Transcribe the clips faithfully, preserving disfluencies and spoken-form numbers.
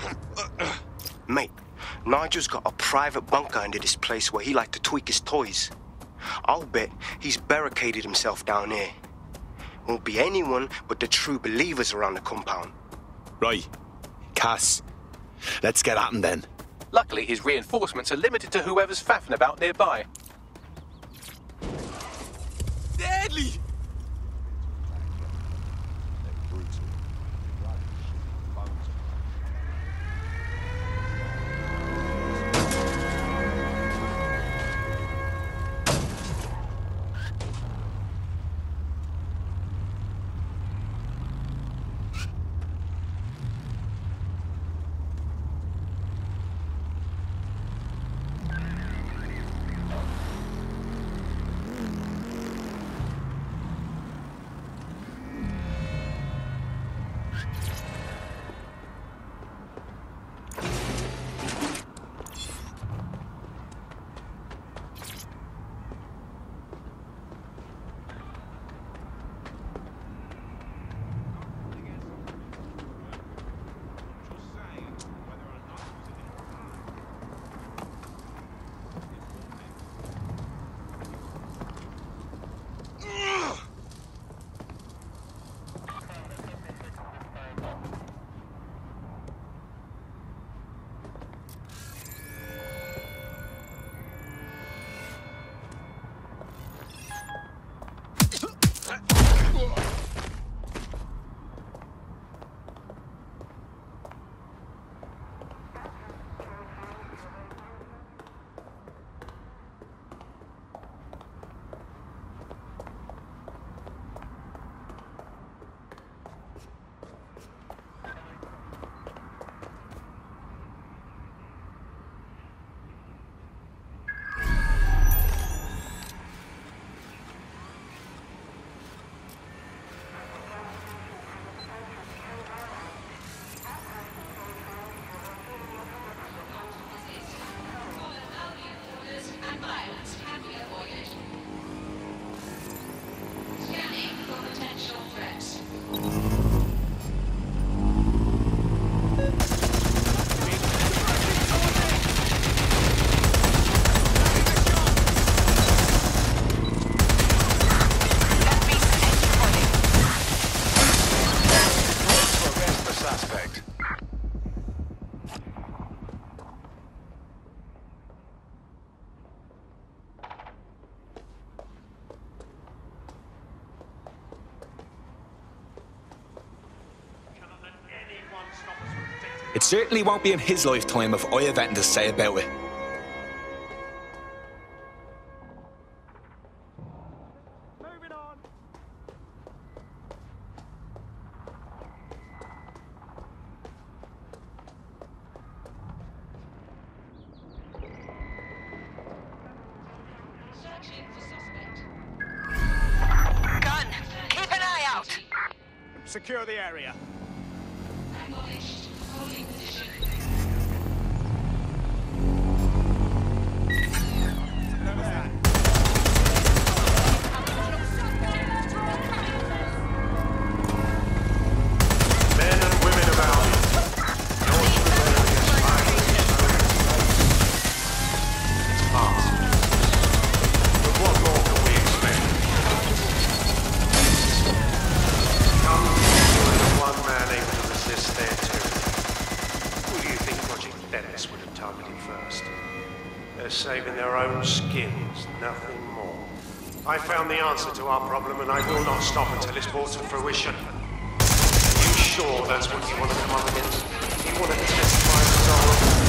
Mate, Nigel's got a private bunker under this place where he like to tweak his toys. I'll bet he's barricaded himself down here. Won't be anyone but the true believers around the compound. Right. Cass, let's get at him then. Luckily, his reinforcements are limited to whoever's faffing about nearby. Deadly! It certainly won't be in his lifetime if I have anything to say about it. Moving on. Searching for suspect. Gun, keep an eye out. Secure the area. Acknowledged. Holding position. Men and women about it. It's past. But what more can we expect? Come with one man able to resist their tyranny. Who do you think Project Dennis would have targeted first? They're saving their own skins, nothing more. I found the answer to our problem, and I will not stop until it's brought to fruition. Are you sure that's what you want to come up against? You want to test my resolve?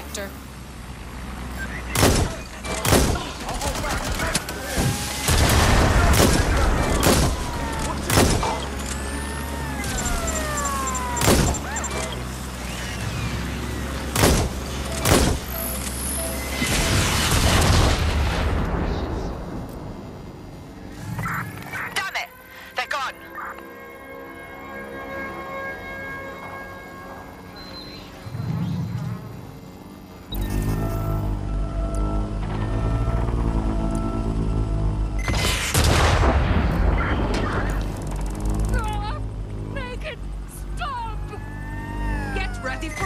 Doctor. Damn it! They're gone. Megan, stop! Get ready for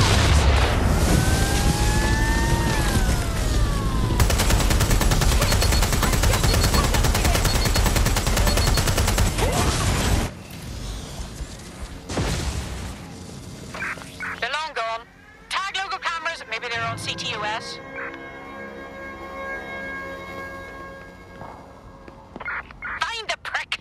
They're long gone. Tag local cameras. Maybe they're on C T U S. Find the prick.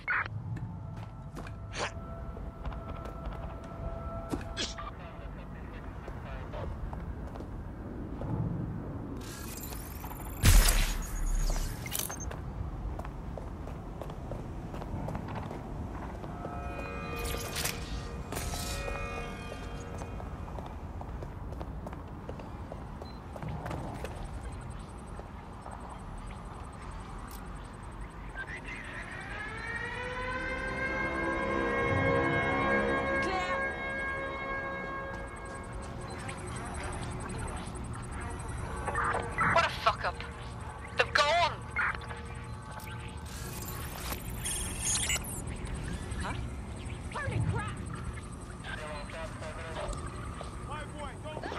What a fuck up. They've gone. Huh? Holy crap! My boy, go.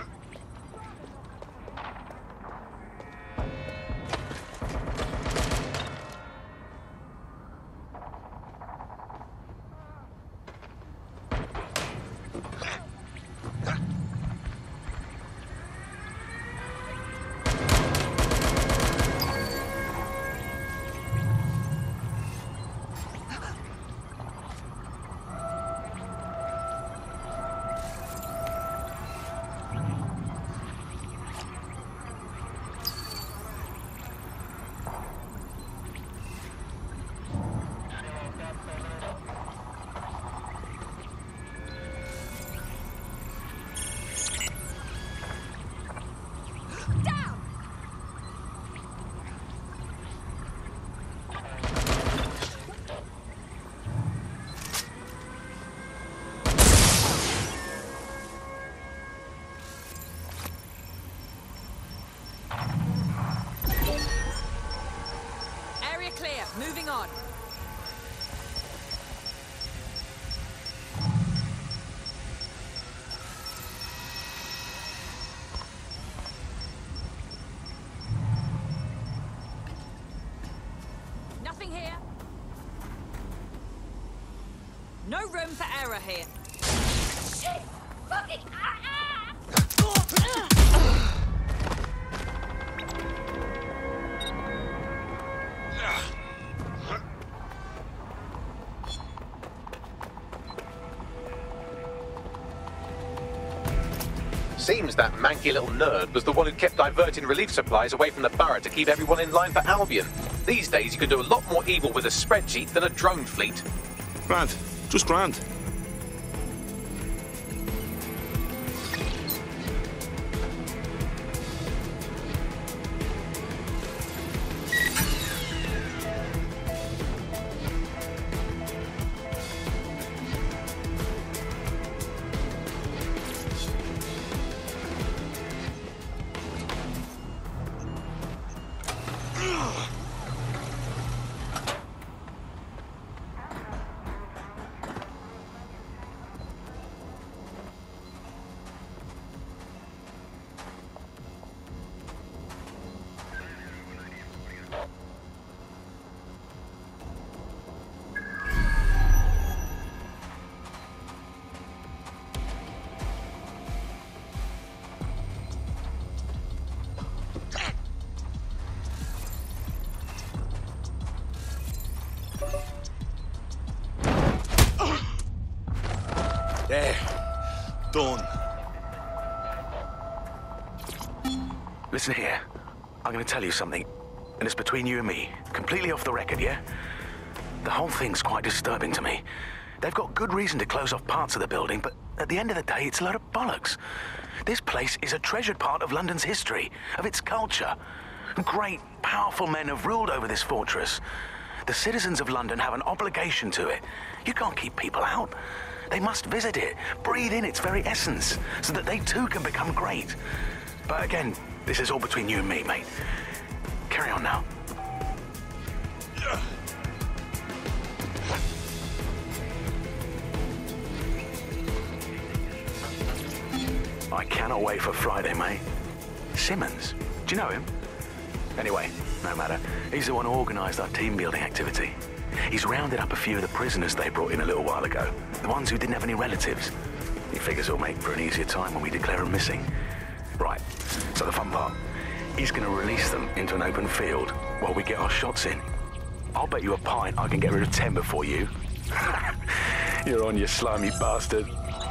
Down! Area clear. Moving on. Nothing here. No room for error here. Shit! Fucking ah, ah. Seems that manky little nerd was the one who kept diverting relief supplies away from the Borough to keep everyone in line for Albion. These days you can do a lot more evil with a spreadsheet than a drone fleet. Grand. Just grand. There. Done. Listen here. I'm gonna tell you something, and it's between you and me. Completely off the record, yeah? The whole thing's quite disturbing to me. They've got good reason to close off parts of the building, but at the end of the day, it's a load of bollocks. This place is a treasured part of London's history, of its culture. Great, powerful men have ruled over this fortress. The citizens of London have an obligation to it. You can't keep people out. They must visit it, breathe in its very essence, so that they too can become great. But again, this is all between you and me, mate. Carry on now. I cannot wait for Friday, mate. Simmons, do you know him? Anyway, no matter. He's the one who organised our team-building activity. He's rounded up a few of the prisoners they brought in a little while ago. The ones who didn't have any relatives. He figures it'll make for an easier time when we declare them missing. Right, so the fun part. He's going to release them into an open field while we get our shots in. I'll bet you a pint I can get rid of ten before you. You're on, you slimy bastard.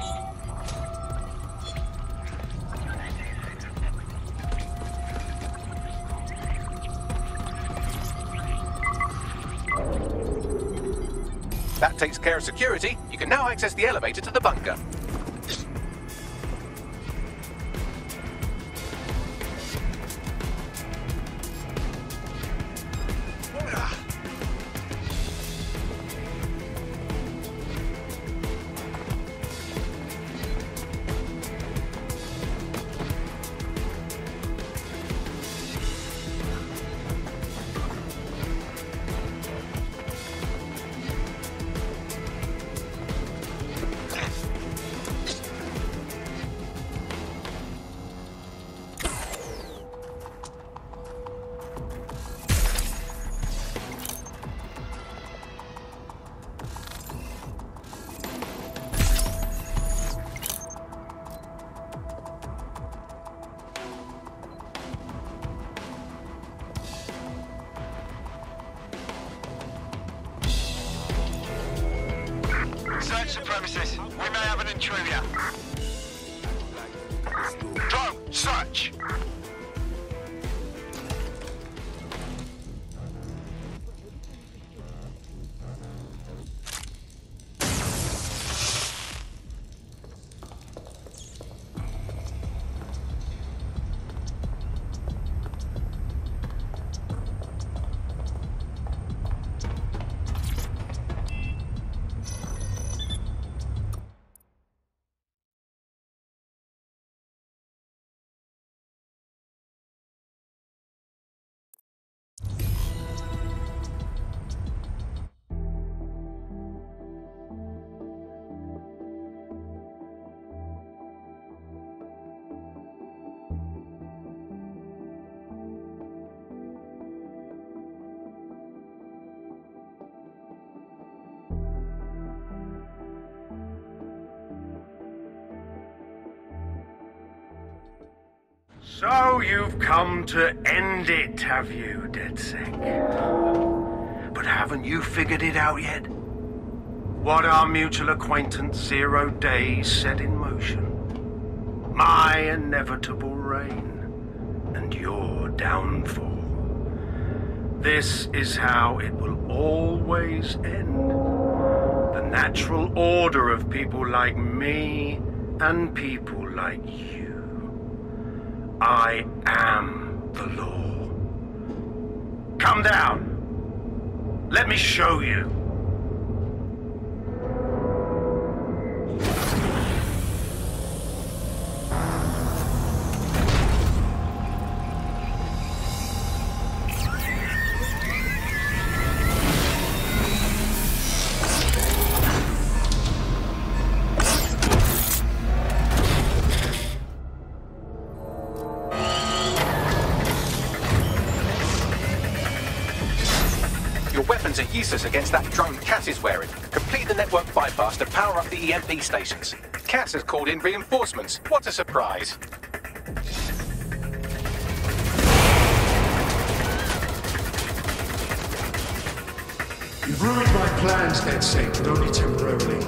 That takes care of security. You can now access the elevator to the bunker. Search the premises. We may have an intruder. Drone, search! So you've come to end it, have you, DedSec? But haven't you figured it out yet? What our mutual acquaintance Zero Days set in motion? My inevitable reign and your downfall. This is how it will always end. The natural order of people like me and people like you. I am the law. Come down. Let me show you. Are useless against that drone Cass is wearing. Complete the network bypass to power up the E M P stations. Cass has called in reinforcements. What a surprise. You've ruined my plans, DedSec, but only temporarily.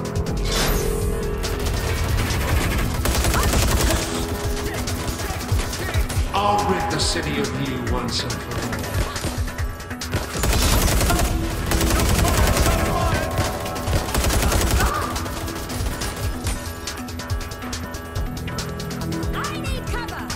I'll rid the city of you once and for all. I need cover!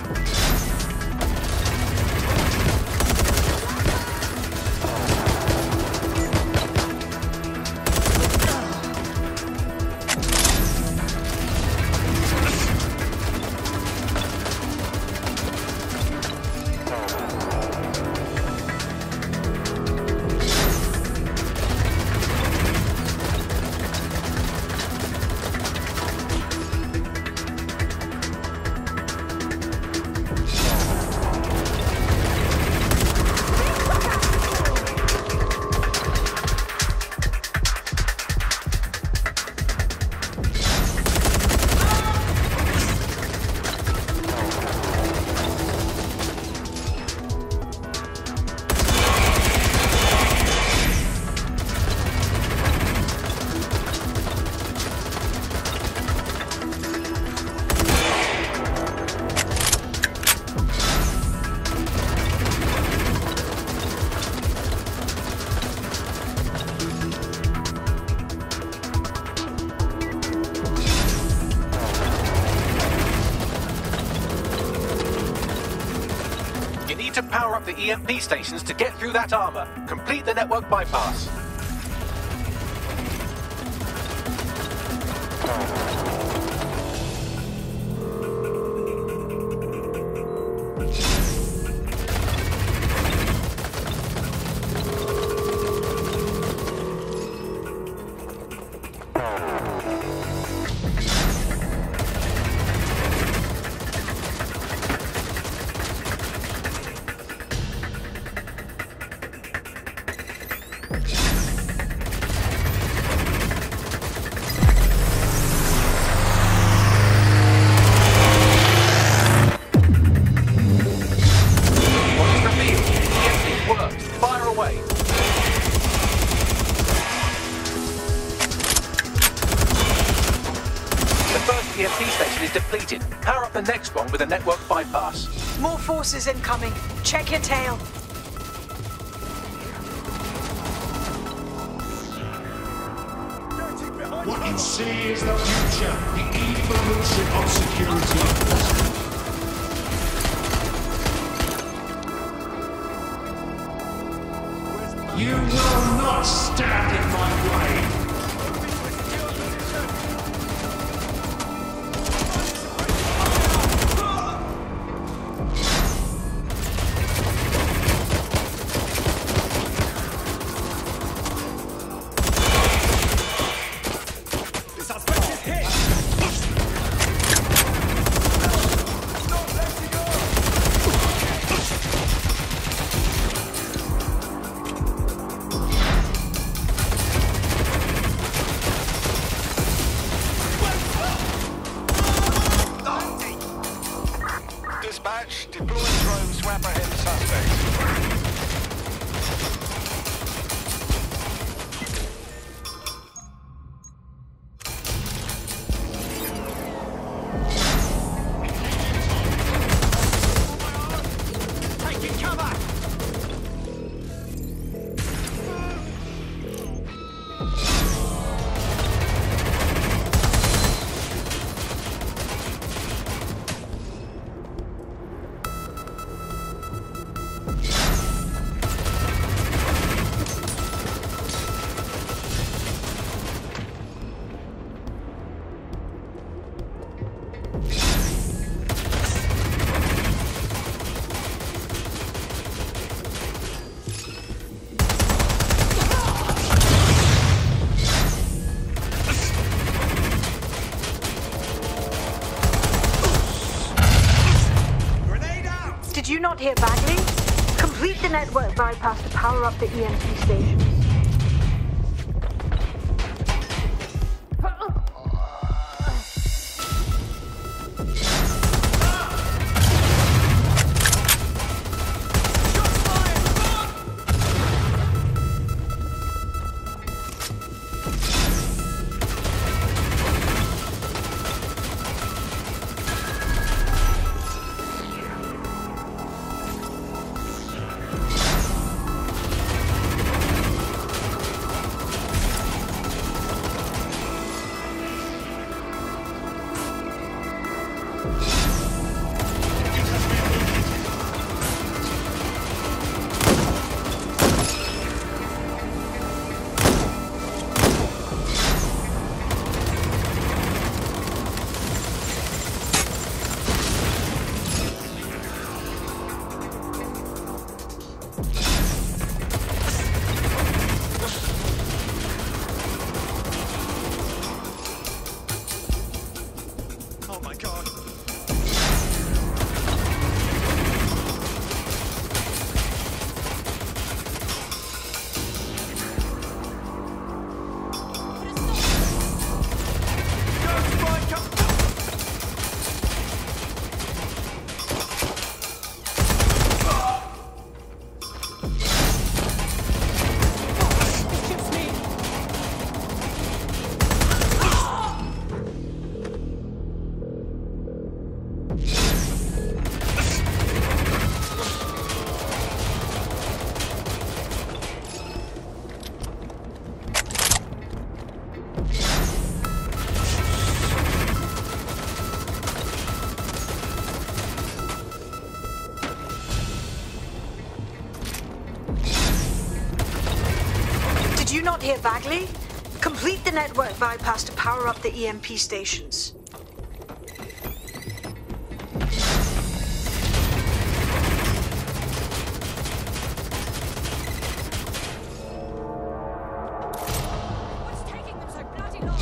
To power up the E M P stations to get through that armor. Complete the network bypass. E M P station is depleted. Power up the next one with a network bypass. More forces incoming. Check your tail. What you see is the future, the evolution of security. You will not stand in my way. Dispatch, deploying drones to apprehend suspects. Did you not hear badly? Complete the network bypass to power up the E M P stations. Did you not hear Bagley? Complete the network bypass to power up the E M P stations. What's taking them so bloody long?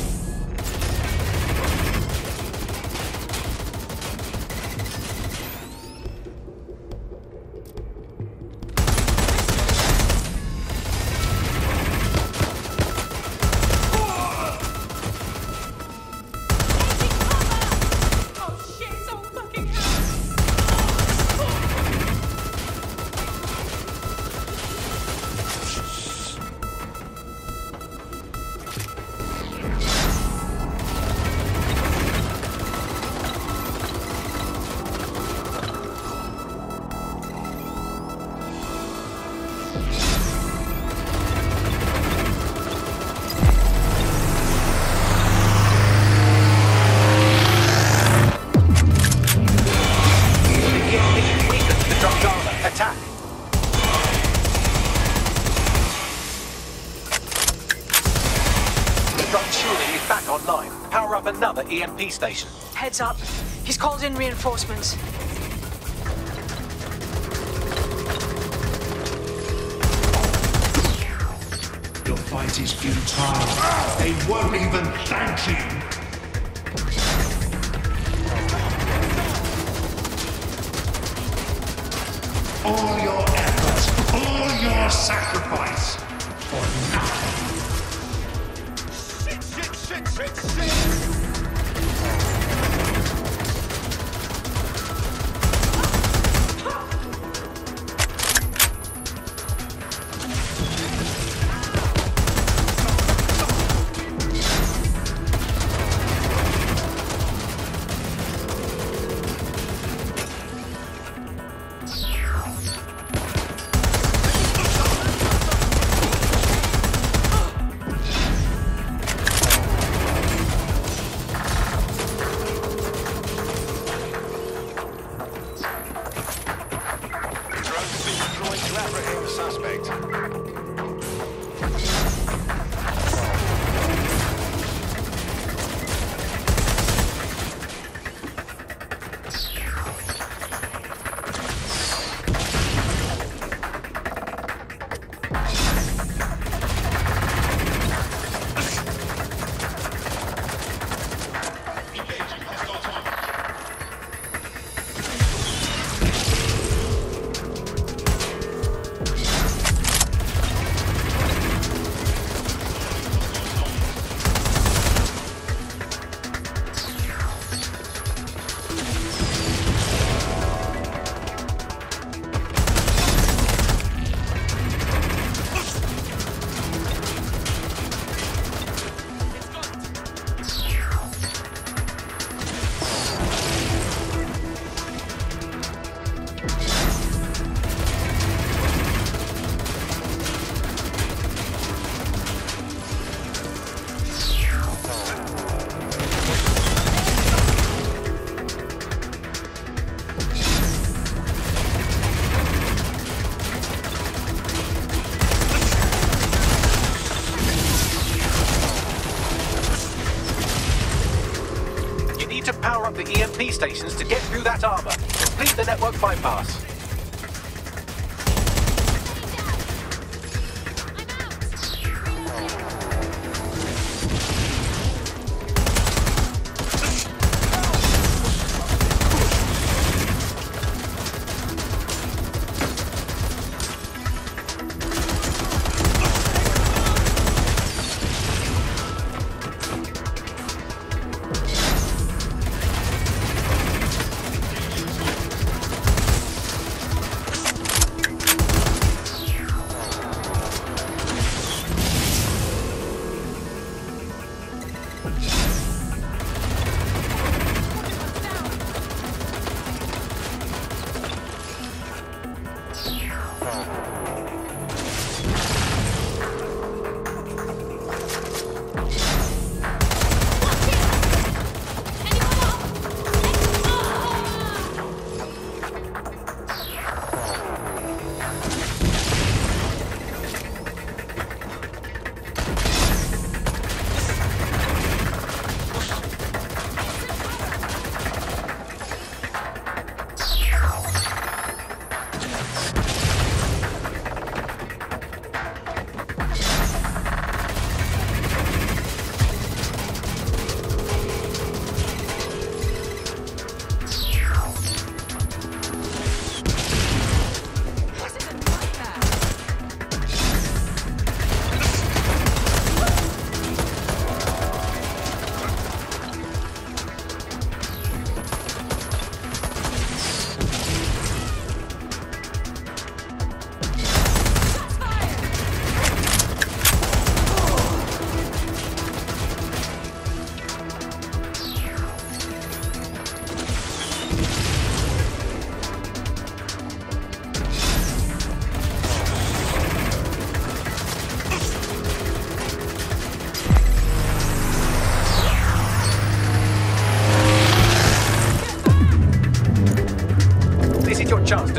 Another E M P station. Heads up. He's called in reinforcements. Your fight is futile. They won't even thank you. All your efforts, all your sacrifice for nothing. Shit, shit, shit, shit, shit! The E M P stations to get through that armor. Complete the network bypass.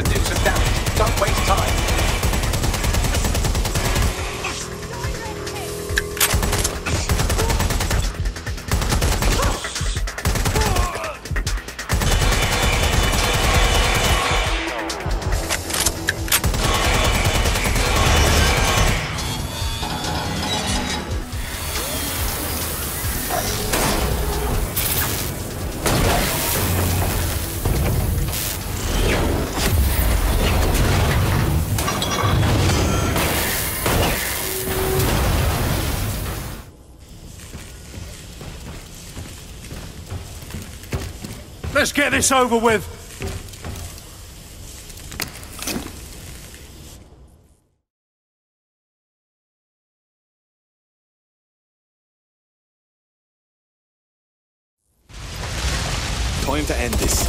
to do some damage. Don't waste time. Let's get this over with. Time to end this.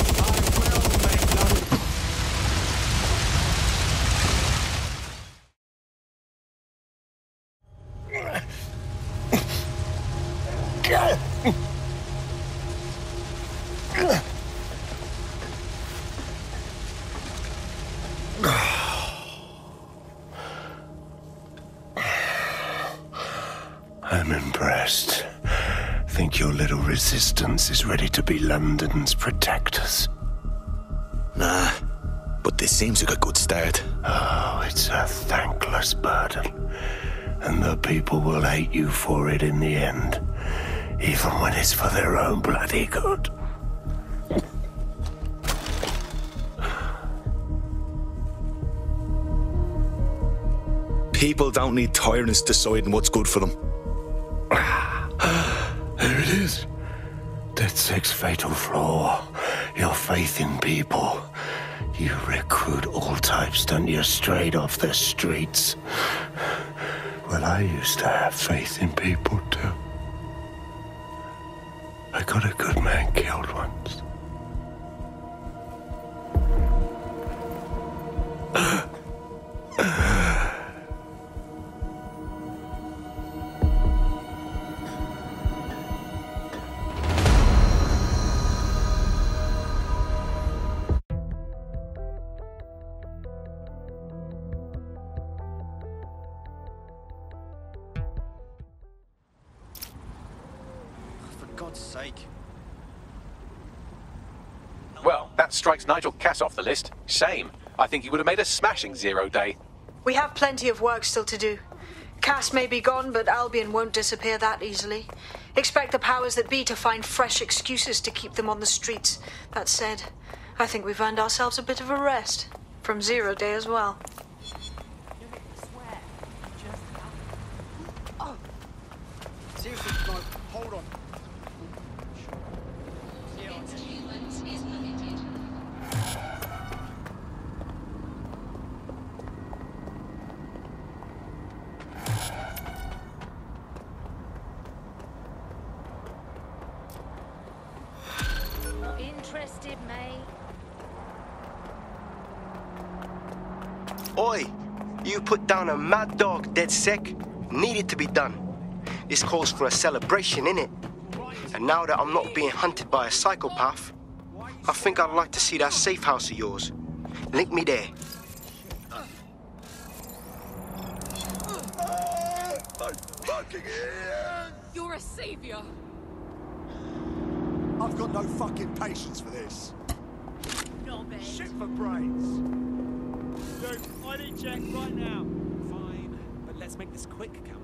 I'm impressed. Think your little resistance is ready to be London's protectors? Nah, but this seems like a good start. Oh, it's a thankless burden. And the people will hate you for it in the end. Even when it's for their own bloody good. People don't need tyrants deciding what's good for them. There it is. DedSec's fatal flaw. Your faith in people. You recruit all types, don't you, straight off the streets. Well, I used to have faith in people, too. I got a good man killed once. God's sake. Well, that strikes Nigel Cass off the list. Shame. I think he would have made a smashing zero day. We have plenty of work still to do. Cass may be gone, but Albion won't disappear that easily. Expect the powers that be to find fresh excuses to keep them on the streets. That said, I think we've earned ourselves a bit of a rest. From Zero Day as well. Oh. Seriously, no, hold on. Interested, mate? Oi! You put down a mad dog, DedSec. Needed to be done. This calls for a celebration, innit? And now that I'm not being hunted by a psychopath, I think I'd like to see that safe house of yours. Link me there. I'm fucking here! You're a savior. I've got no fucking patience for this. No, babe. Shit for brains. Dude, I need check right now. Fine, but let's make this quick, can we?